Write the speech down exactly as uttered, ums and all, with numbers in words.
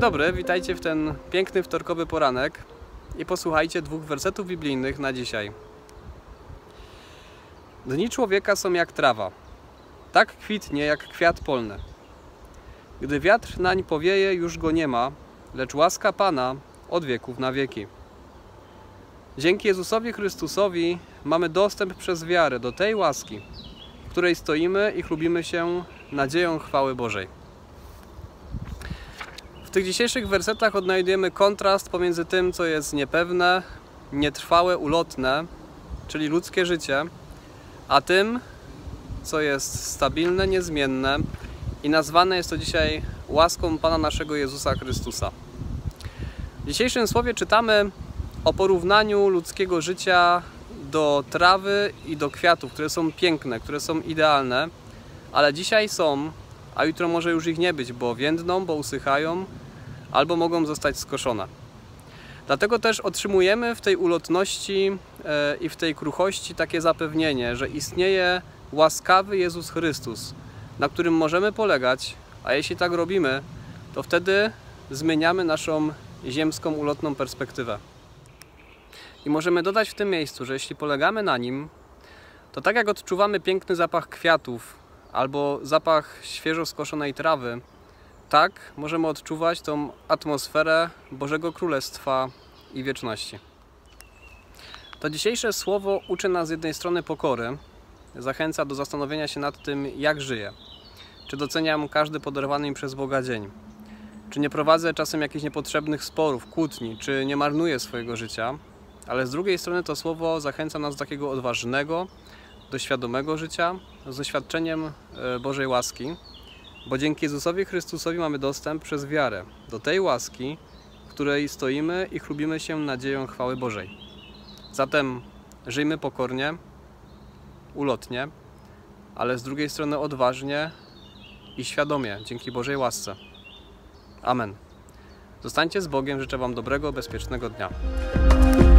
dobry, witajcie w ten piękny wtorkowy poranek i posłuchajcie dwóch wersetów biblijnych na dzisiaj. Dni człowieka są jak trawa, tak kwitnie jak kwiat polny. Gdy wiatr nań powieje, już go nie ma, lecz łaska Pana od wieków na wieki. Dzięki Jezusowi Chrystusowi mamy dostęp przez wiarę do tej łaski, w której stoimy i chlubimy się nadzieją chwały Bożej. W tych dzisiejszych wersetach odnajdujemy kontrast pomiędzy tym, co jest niepewne, nietrwałe, ulotne, czyli ludzkie życie, a tym, co jest stabilne, niezmienne i nazwane jest to dzisiaj łaską Pana naszego Jezusa Chrystusa. W dzisiejszym słowie czytamy o porównaniu ludzkiego życia do trawy i do kwiatów, które są piękne, które są idealne, ale dzisiaj są, a jutro może już ich nie być, bo więdną, bo usychają, albo mogą zostać skoszone. Dlatego też otrzymujemy w tej ulotności i w tej kruchości takie zapewnienie, że istnieje łaskawy Jezus Chrystus, na którym możemy polegać, a jeśli tak robimy, to wtedy zmieniamy naszą ziemską, ulotną perspektywę. I możemy dodać w tym miejscu, że jeśli polegamy na Nim, to tak jak odczuwamy piękny zapach kwiatów albo zapach świeżo skoszonej trawy, tak możemy odczuwać tą atmosferę Bożego Królestwa i wieczności. To dzisiejsze słowo uczy nas z jednej strony pokory, zachęca do zastanowienia się nad tym, jak żyję. Czy doceniam każdy podarowany mi przez Boga dzień? Czy nie prowadzę czasem jakichś niepotrzebnych sporów, kłótni? Czy nie marnuję swojego życia? Ale z drugiej strony to słowo zachęca nas do takiego odważnego, do świadomego życia, z doświadczeniem Bożej łaski, bo dzięki Jezusowi Chrystusowi mamy dostęp przez wiarę do tej łaski, w której stoimy i chlubimy się nadzieją chwały Bożej. Zatem żyjmy pokornie, ulotnie, ale z drugiej strony odważnie i świadomie, dzięki Bożej łasce. Amen. Zostańcie z Bogiem, życzę Wam dobrego, bezpiecznego dnia.